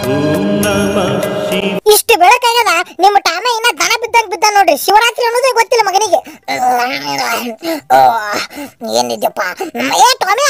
ಇಷ್ಟು ಬೆಳಕಾಗದ ನಿಮ್ಮ ಟಾಮ ಇನ್ನ ದನ ಬಿದ್ದ ನೋಡ್ರಿ. ಶಿವರಾತ್ರಿ ಅನ್ನೋದೇ ಗೊತ್ತಿಲ್ಲ ಮಗನಿಗೆ. ಏನಿದ್ಯಪ್ಪ ಏ ಟಾಮಿ,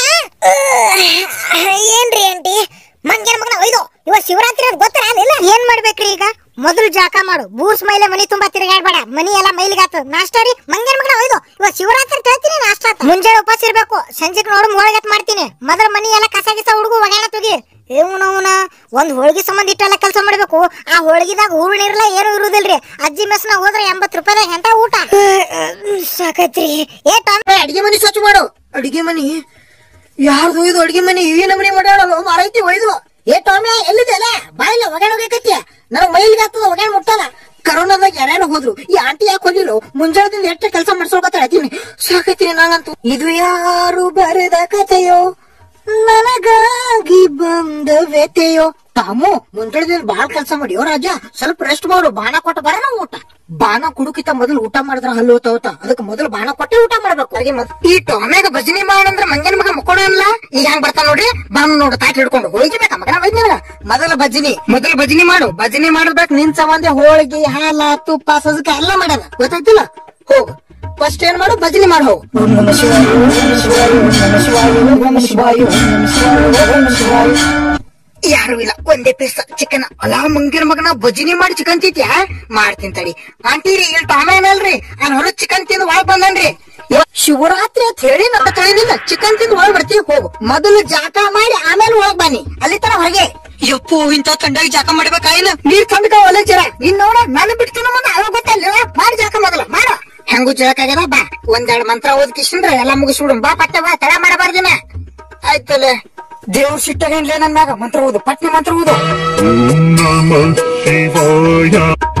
ಏನ್ರಿ ಆಂಟಿ ಮಂಗೇನ ಮಗನ ಒಯ್ದು ಇವ ಶಿವರಾತ್ರಿ ಅಂತ ಗೊತ್ತಿಲ್ಲ. ಏನ್ ಮಾಡ್ಬೇಕ್ರಿ ಈಗ? ಮೊದಲು ಜಾಕ ಮಾಡು, ಬೂರ್ಸ್ ಮೈಲೆ ಮನಿ ತುಂಬಾ ತಿರುಗಾಡ್ಬೇಡ, ಮನಿ ಎಲ್ಲ ಮೈಲಿಗಾತ. ನಾಷ್ಟ ರೀ ಮಂಗೇನ ಮಗನ ಒಯ್ದು ಇವ ಶಿವರಾತ್ರಿ ಹೇಳ್ತೀನಿ. ನಾಷ್ಟ ಮುಂಜಾನೆ ಉಪವಾಸ ಇರ್ಬೇಕು, ಸಂಜೆಗೆ ನೋಡು ಹೋಳಿಗೆ ಮಾಡ್ತೀನಿ. ಮೊದಲ ಮನಿ ಎಲ್ಲ ಕಸ ಗಿಸ ಹುಡುಗು ಒಗ್ಯಾಣ ತುಗಿ. ಇವನವನ ಒಂದ್ ಹೋಳಿಗೆ ಸಂಬಂಧ ಇಟ್ಟೆಲ್ಲ ಕೆಲಸ ಮಾಡ್ಬೇಕು. ಆ ಹೋಳಿಗೆದಾಗ ಹೂರ್ಣ ಇರಲ್ಲ, ಏನು ಇರುದಿಲ್ರಿ. ಅಜ್ಜಿ ಮೆಸ್ನ ಹೋದ್ರೆ 80 ರೂಪಾಯಿದಾಗ ಎಂತ ಊಟ ಸಾಕೈತ್ರಿ. ಏ ಟಾಮ್, ಅಡಿಗೆ ಮನಿ ಸ್ವಚ್ಛ ಮಾಡು. ಅಡಿಗೆ ಮನಿ ಯಾರ್ದು ಇದು? ಅಡಿಗೆ ಮನಿ ಈ ನಮನಿ ಮಾಡ್ಯಾಳಲ್ಲ ಮಾರೈತಿ ಒಯ್ದು. ಏ ಟಾಮ್ಯಾ ಎಲ್ಲಿದೆಲ್ಲ ಬಾಯಿಲ್ಲ ಒಗ್ಯಾಣ ಹೋಗೈತಿ. ನನಗ್ ಮೈಲಿಗೆ ಆಗ್ತದ ಒಗ್ಯಾಣ ಮುಟ್ಟಲ್ಲ. ಕರೋನಾದಾಗ ಯಾರ್ಯಾರು ಹೋದ್ರು, ಈ ಆಂಟಿ ಯಾಕೆ ಹೋಗಿಲ್ಲ? ಮುಂಜಾಳದಿಂದ ಎಷ್ಟು ಕೆಲಸ ಮಾಡ್ಸೋಕತ್ತೀನಿ, ಸಾಕೈತೀನಿ ನಂಗಂತೂ. ಇದು ಯಾರು ಬರೆದ ಕಥೆಯೋ, ನನಗಾಗಿ ಬಂದ ವ್ಯತೆಯೋ. ತಾಮು ಮುಂಜಾಳದಿಂದ ಬಾಳ್ ಕೆಲಸ ಮಾಡಿ ರಾಜ, ಸ್ವಲ್ಪ ರೆಸ್ಟ್ ಮಾಡು. ಬಾಣ ಕೊಟ್ಟ ಬರೋಣ ಊಟ. ಬಾಣ ಕುಡುಕಿತ ಮೊದಲು ಊಟ ಮಾಡಿದ್ರ ಹಲ್ಲು ಹೋತ, ಅದಕ್ಕೆ ಮೊದಲು ಬಾಣ ಕೊಟ್ಟೆ ಊಟ ಮಾಡ್ಬೇಕು. ಈ ಟೊಮ್ಯಾಗ ಭಜನಿ ಮಾಡಂದ್ರ ಮಂಗನ ಮಗ ಮುಕ್ಕೋಣ ಅಲ್ಲ. ಈಗ ಹೆಂಗ್ ಬರ್ತಾನ ನೋಡ್ರಿ, ಬಂದ್ ನೋಡು ತಾಟ್ ಹಿಡ್ಕೊಂಡು ಹೋಳಿಗೆ ಬೇಕಾ ಮಗನ ವೈದ್ಯರ. ಮೊದಲು ಭಜನಿ ಮಾಡು. ಭಜನಿ ಮಾಡ್ಬೇಕು. ನಿನ್ ಸಂಬಂಧ ಹೋಳಿಗೆ, ಹಾಲ, ತುಪ್ಪ, ಸಜ್ಕ ಎಲ್ಲ ಮಾಡ್ಯಾರ, ಗೊತ್ತಾಯ್ತಿಲ್ಲ? ಹೋಗು ಫಸ್ಟ್ ಏನ್ ಮಾಡು, ಭಜನಿ ಮಾಡಿ ಹೋಗು. ಯಾರು ಇಲ್ಲ, ಒಂದೇ ಪೀಸ್ ಚಿಕನ್. ಅಲಾ ಮಂಗಿನ ಮಗನ ಭಜನಿ ಮಾಡಿ ಚಿಕನ್ ತಿಂತ್ಯಾ? ಮಾಡ್ತೀನಿ ತಡಿ. ಆಂಟಿರಿ ಇಲ್ಲಿ ಟಾಮೆ ಏನಲ್ರಿ, ನಾನು ಹೊರ ಚಿಕನ್ ತಿಂದು ಒಳಗ್ ಬಂದನ್ರಿ. ಶಿವರಾತ್ರಿ ಅಂತ ಹೇಳಿ ನನ್ನ ತಿಳಿದಿಲ್ಲ, ಚಿಕನ್ ತಿಂದು ಒಳಗ್ ಬರ್ತೀವಿ. ಹೋಗು ಮೊದಲು ಜಾಕ ಮಾಡಿ ಆಮೇಲೆ ಒಳಗ್ ಬನ್ನಿ. ಅಲ್ಲಿ ತರ ಹೊರಗೆ. ಯಪ್ಪು ಇಂತ ತಂಡಾಗಿ ಜಾಕ ಮಾಡ್ಬೇಕಾಯ್ನ? ನೀರ್ ತಂದಕ ಒಲೆ ಚಿರ ಇನ್ ನೋಡ. ನಾನು ಬಿಡ್ತೀನ ಮುಂದೆ ಅವಾಗ ಗೊತ್ತಲ್ಲ. ಮಾಡಿ ಜಾಕ ಮೊದಲ ಮಾಡ. ಹೆಂಗು ಜಳಕಾಗ್ಯದ ಬಾ, ಒಂದೆರಡು ಮಂತ್ರ ಓದ್ಕಿಸಿಂದ್ರ ಎಲ್ಲಾ ಮುಗಿಸ್ಬಿಡು. ಬಾ ಪಟ್ಟೆ ಬಾ, ತಡ ಮಾಡಬಾರ್ದಿನ. ಆಯ್ತಲ್ಲ, ದೇವ್ರ ಸಿಟ್ಟಾಗೇನ್ಲೇ ನನ್ನ ಮ್ಯಾಗ. ಮಂತ್ರ ಓದು, ಪಟ್ನೆ ಮಂತ್ರ ಓದು.